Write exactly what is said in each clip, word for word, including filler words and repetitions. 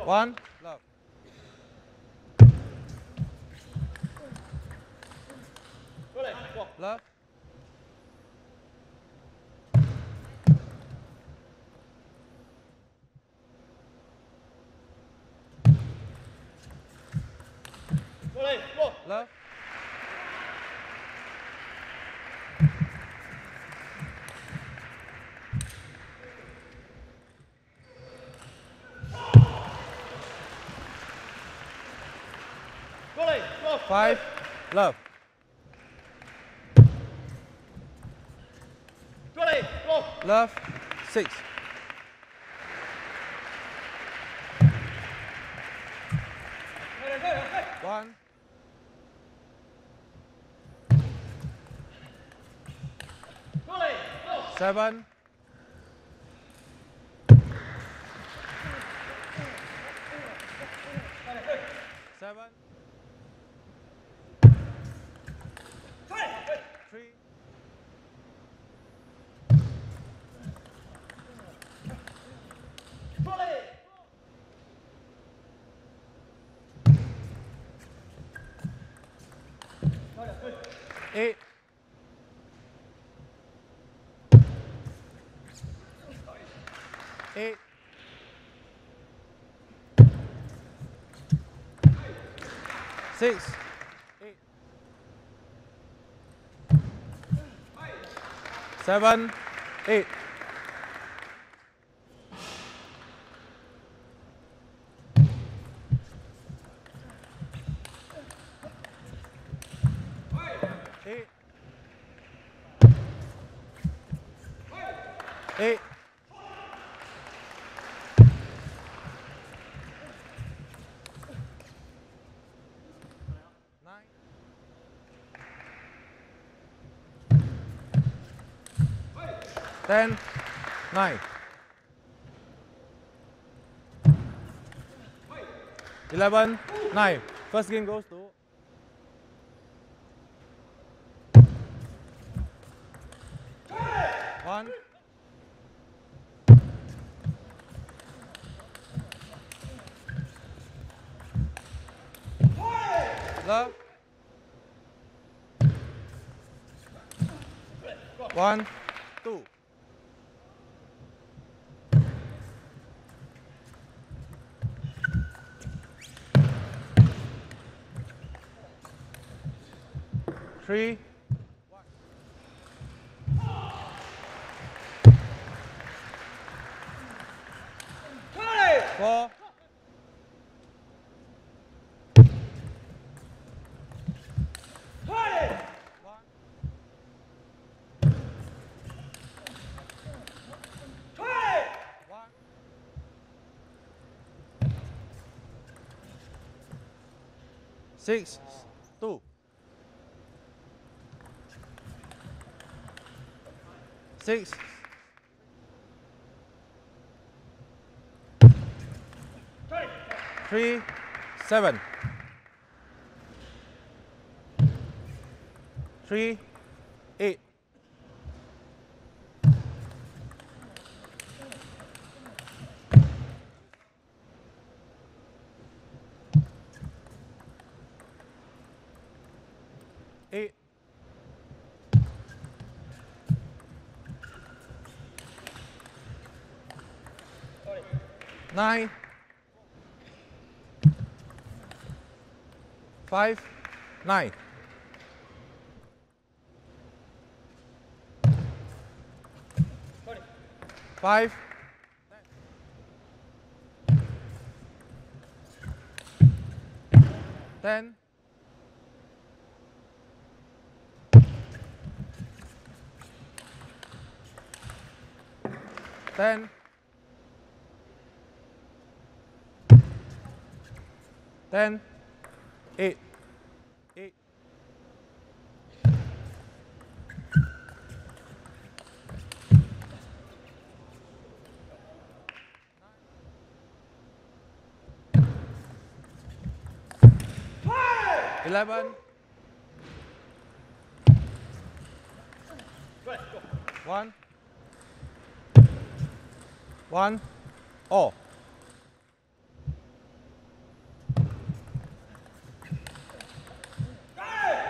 One, love. Love. Love. Five, love. Love, six. One. Seven. Seven. Three. Eight. Eight. Six. Eight. Seven. Eight. Eight. Eight. Nine. Ten. Nine. Eleven. Nine. First game goes to one. Love. One, two. Three. Four. Six, two. Six. Three, seven. Three, eight. Eight. Nine. Five. Nine. Five. Ten. Ten. Ten. Eight. Eight. Eleven. One. One. All.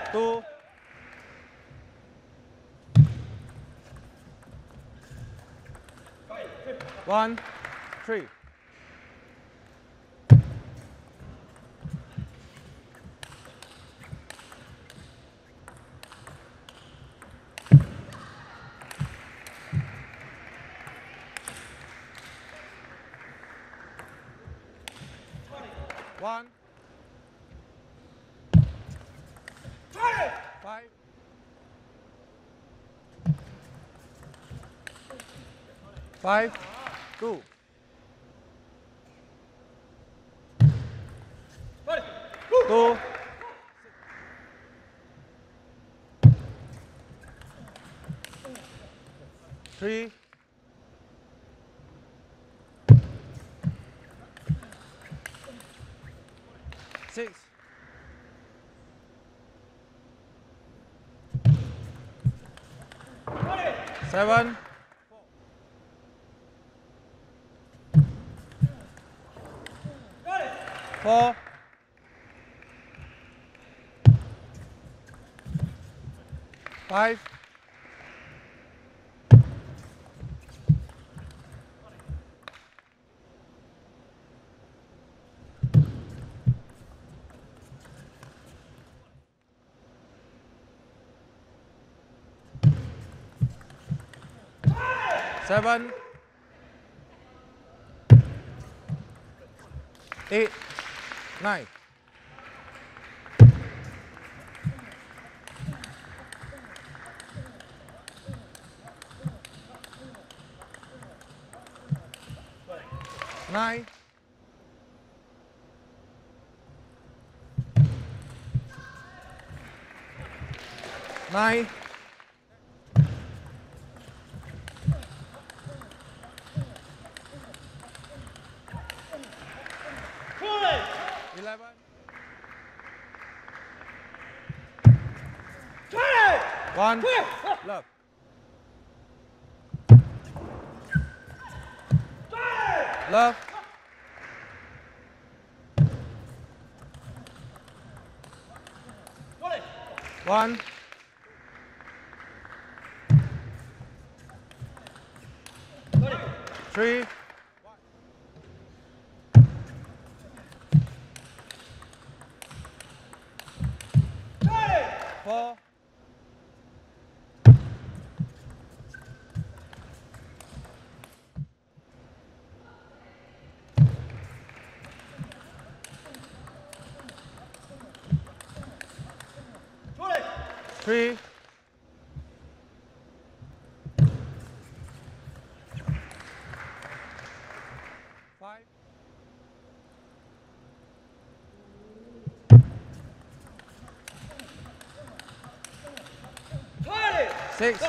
two, one, three. One, five, five, two, two, three, six, seven, four, five, seven, eight, nine. Nine, nine, eleven, one, love, love, one, three, four, three, five, six,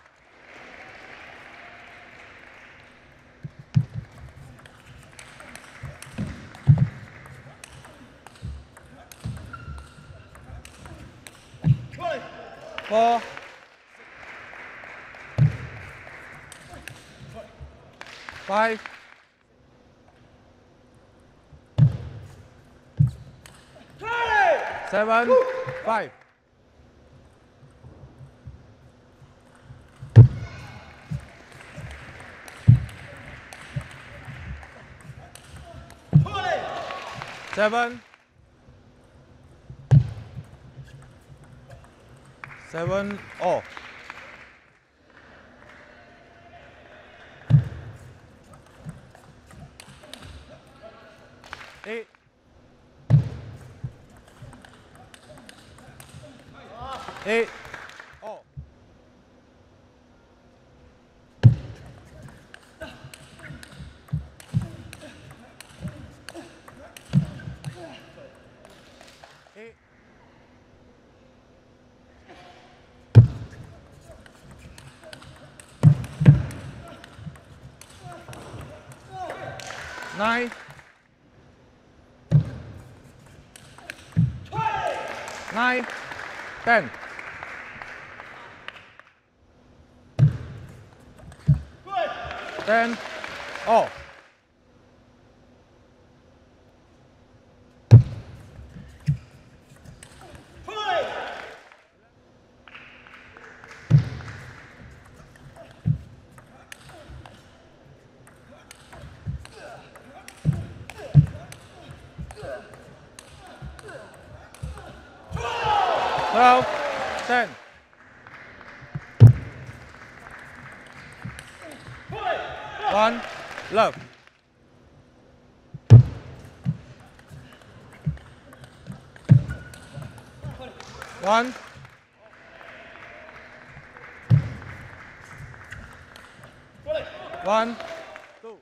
four, five, seven, five, seven, seven, all. Eight, eight, all. Eight, nine, nine, ten, ten, all. twelve, ten. One, love. One. One, two.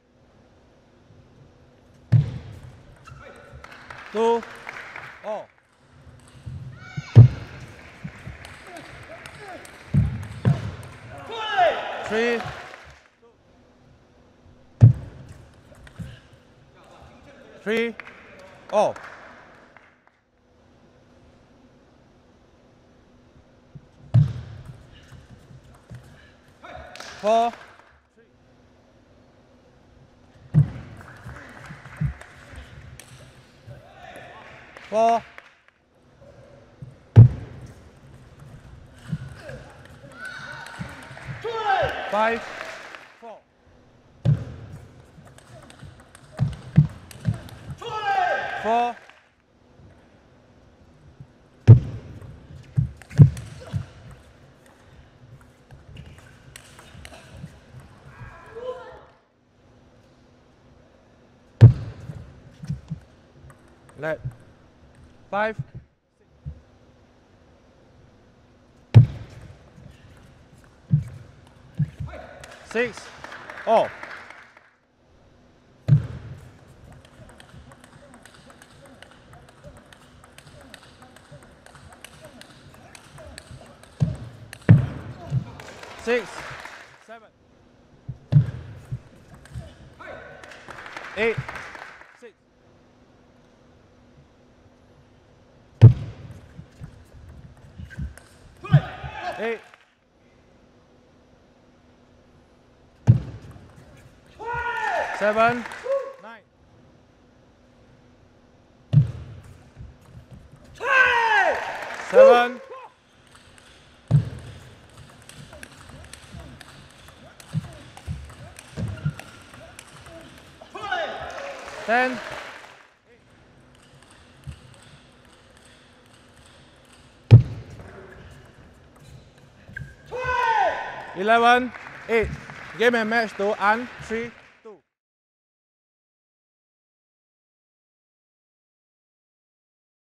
Two, all. Three. Three, all. Four. Four. Five. Four. Four. Let. Five. Six. All. Six. Seven. Eight. Six. Eight. Seven. Nine. Seven. Ten. Eleven. Eight. Game and match to An. Three.